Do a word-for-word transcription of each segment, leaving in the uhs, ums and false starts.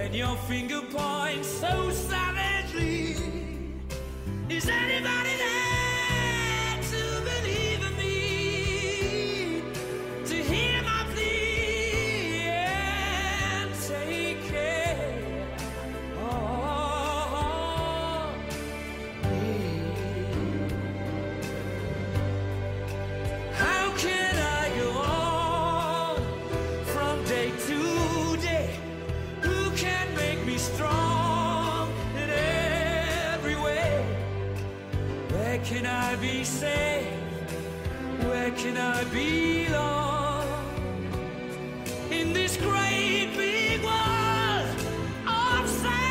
when your finger points so savagely. Is anybody there to believe in me, to hear my plea and take care of me? How can I go on from day to day? Who can make me strong in every way? Where can I be safe? Where can I belong? In this great big world of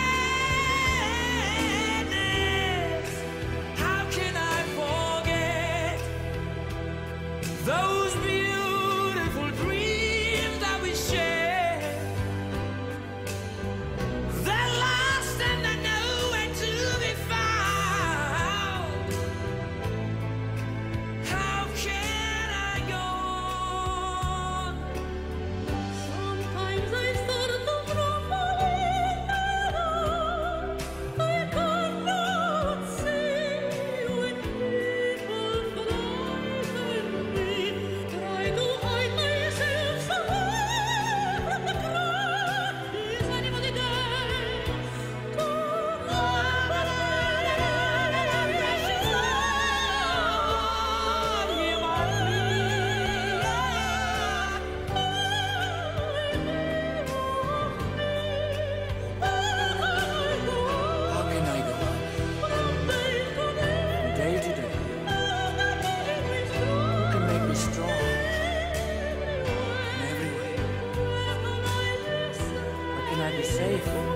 sadness, how can I forget those beautiful dreams that we shared? They're lost and they're nowhere to be found. How can I go on? Sometimes I start to falling down. I cannot see when people fly with me. Try to hide myself somewhere from the crowd. Is anybody there to Precious Lord, hear my How can I go on from day to day? Who can make me strong in every way? Where can I be safe?